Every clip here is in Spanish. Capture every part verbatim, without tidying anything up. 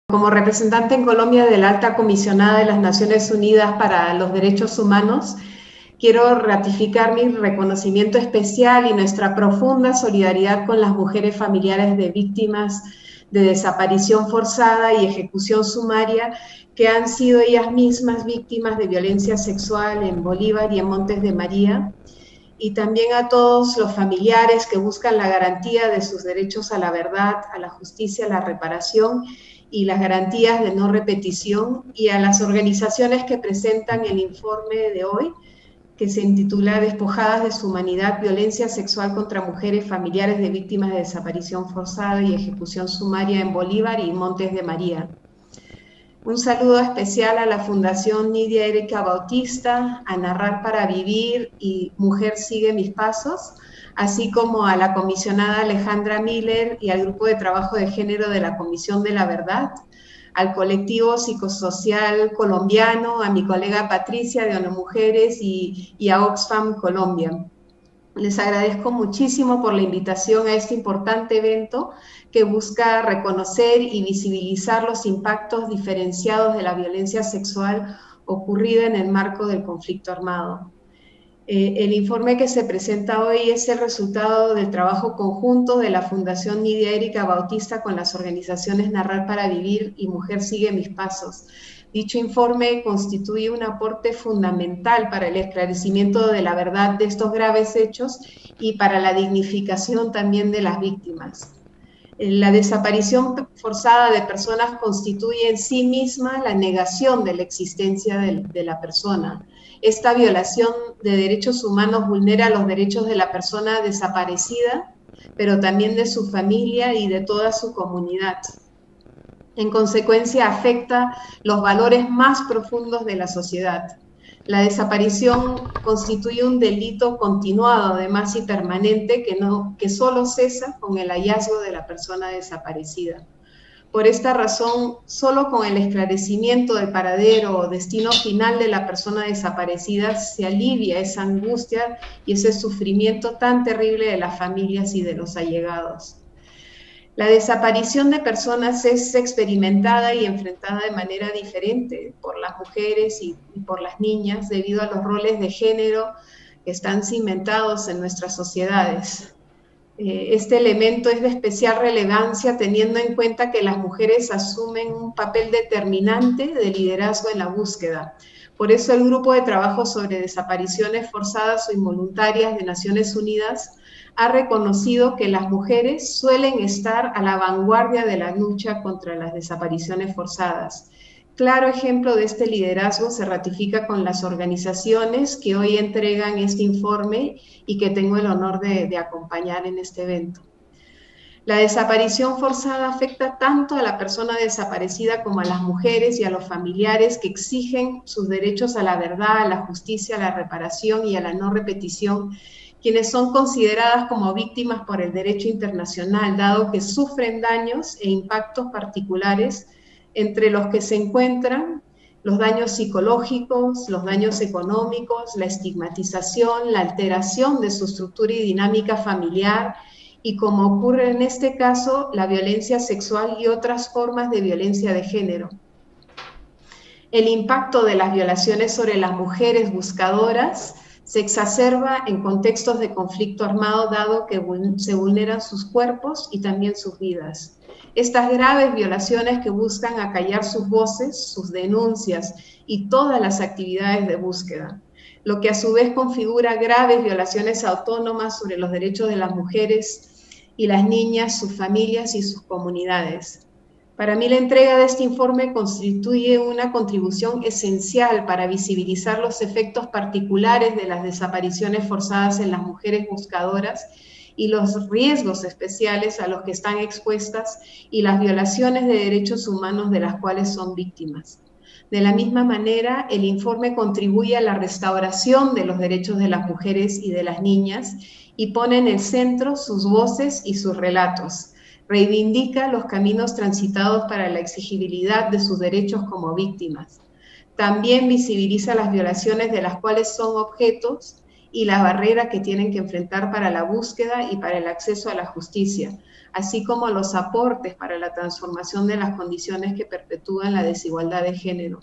Como representante en Colombia de la Alta Comisionada de las Naciones Unidas para los Derechos Humanos, quiero ratificar mi reconocimiento especial y nuestra profunda solidaridad con las mujeres familiares de víctimas de desaparición forzada y ejecución sumaria que han sido ellas mismas víctimas de violencia sexual en Bolívar y en Montes de María, y también a todos los familiares que buscan la garantía de sus derechos a la verdad, a la justicia, a la reparación y las garantías de no repetición, y a las organizaciones que presentan el informe de hoy, que se intitula Despojadas de su humanidad, violencia sexual contra mujeres familiares de víctimas de desaparición forzada y ejecución sumaria en Bolívar y Montes de María. Un saludo especial a la Fundación Nidia Erika Bautista, a Narrar para Vivir y Mujer Sigue Mis Pasos, así como a la comisionada Alejandra Miller y al Grupo de Trabajo de Género de la Comisión de la Verdad, al colectivo psicosocial colombiano, a mi colega Patricia de ONU Mujeres y, y a Oxfam Colombia. Les agradezco muchísimo por la invitación a este importante evento que busca reconocer y visibilizar los impactos diferenciados de la violencia sexual ocurrida en el marco del conflicto armado. Eh, el informe que se presenta hoy es el resultado del trabajo conjunto de la Fundación Nidia Erika Bautista con las organizaciones Narrar para Vivir y Mujer Sigue Mis Pasos. Dicho informe constituye un aporte fundamental para el esclarecimiento de la verdad de estos graves hechos y para la dignificación también de las víctimas. La desaparición forzada de personas constituye en sí misma la negación de la existencia de, de la persona. Esta violación de derechos humanos vulnera los derechos de la persona desaparecida, pero también de su familia y de toda su comunidad. En consecuencia, afecta los valores más profundos de la sociedad. La desaparición constituye un delito continuado, además, y permanente, que, no, que solo cesa con el hallazgo de la persona desaparecida. Por esta razón, solo con el esclarecimiento del paradero o destino final de la persona desaparecida se alivia esa angustia y ese sufrimiento tan terrible de las familias y de los allegados. La desaparición de personas es experimentada y enfrentada de manera diferente por las mujeres y, y por las niñas debido a los roles de género que están cimentados en nuestras sociedades. Eh, este elemento es de especial relevancia teniendo en cuenta que las mujeres asumen un papel determinante de liderazgo en la búsqueda. Por eso el Grupo de Trabajo sobre Desapariciones Forzadas o Involuntarias de Naciones Unidas ha reconocido que las mujeres suelen estar a la vanguardia de la lucha contra las desapariciones forzadas. Claro ejemplo de este liderazgo se ratifica con las organizaciones que hoy entregan este informe y que tengo el honor de, de acompañar en este evento. La desaparición forzada afecta tanto a la persona desaparecida como a las mujeres y a los familiares que exigen sus derechos a la verdad, a la justicia, a la reparación y a la no repetición, quienes son consideradas como víctimas por el derecho internacional, dado que sufren daños e impactos particulares, entre los que se encuentran los daños psicológicos, los daños económicos, la estigmatización, la alteración de su estructura y dinámica familiar, y como ocurre en este caso, la violencia sexual y otras formas de violencia de género. El impacto de las violaciones sobre las mujeres buscadoras se exacerba en contextos de conflicto armado, dado que se vulneran sus cuerpos y también sus vidas. Estas graves violaciones que buscan acallar sus voces, sus denuncias y todas las actividades de búsqueda, lo que a su vez configura graves violaciones autónomas sobre los derechos de las mujeres y las niñas, sus familias y sus comunidades. Para mí la entrega de este informe constituye una contribución esencial para visibilizar los efectos particulares de las desapariciones forzadas en las mujeres buscadoras y los riesgos especiales a los que están expuestas y las violaciones de derechos humanos de las cuales son víctimas. De la misma manera, el informe contribuye a la restauración de los derechos de las mujeres y de las niñas y pone en el centro sus voces y sus relatos. Reivindica los caminos transitados para la exigibilidad de sus derechos como víctimas. También visibiliza las violaciones de las cuales son objetos y la barrera que tienen que enfrentar para la búsqueda y para el acceso a la justicia, así como los aportes para la transformación de las condiciones que perpetúan la desigualdad de género.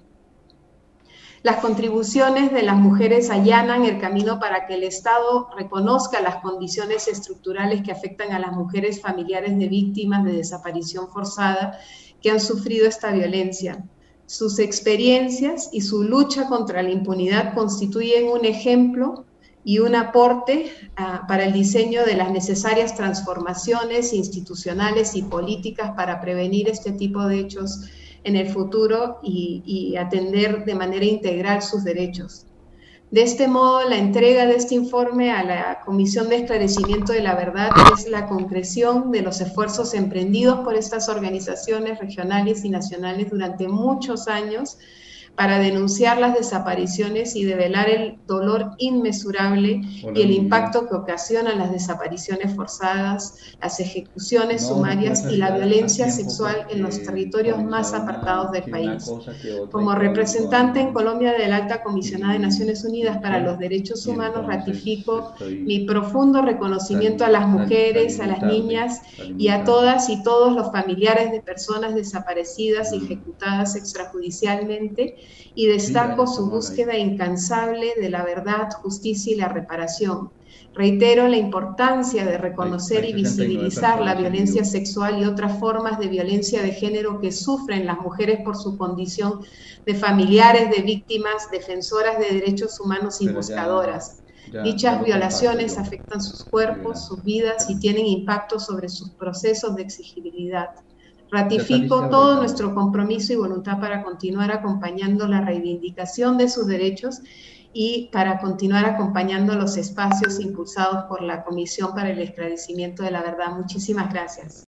Las contribuciones de las mujeres allanan el camino para que el Estado reconozca las condiciones estructurales que afectan a las mujeres familiares de víctimas de desaparición forzada que han sufrido esta violencia. Sus experiencias y su lucha contra la impunidad constituyen un ejemplo y un aporte uh, para el diseño de las necesarias transformaciones institucionales y políticas para prevenir este tipo de hechos en el futuro y, y atender de manera integral sus derechos. De este modo, la entrega de este informe a la Comisión de Esclarecimiento de la Verdad es la concreción de los esfuerzos emprendidos por estas organizaciones regionales y nacionales durante muchos años para denunciar las desapariciones y develar el dolor inmesurable Hola, y el impacto que ocasionan las desapariciones forzadas, las ejecuciones no, sumarias no y la violencia sexual en los territorios más apartados del país. Como representante en Colombia de la Alta Comisionada de Naciones Unidas para los Derechos Humanos, ratifico mi profundo reconocimiento a las mujeres, a las niñas y a todas y todos los familiares de personas desaparecidas y ejecutadas extrajudicialmente, y destaco su búsqueda incansable de la verdad, justicia y la reparación. Reitero la importancia de reconocer y visibilizar la violencia sexual y otras formas de violencia de género que sufren las mujeres por su condición de familiares de víctimas, defensoras de derechos humanos y buscadoras. Dichas violaciones afectan sus cuerpos, sus vidas y tienen impacto sobre sus procesos de exigibilidad. Ratifico todo nuestro compromiso y voluntad para continuar acompañando la reivindicación de sus derechos y para continuar acompañando los espacios impulsados por la Comisión para el Esclarecimiento de la Verdad. Muchísimas gracias.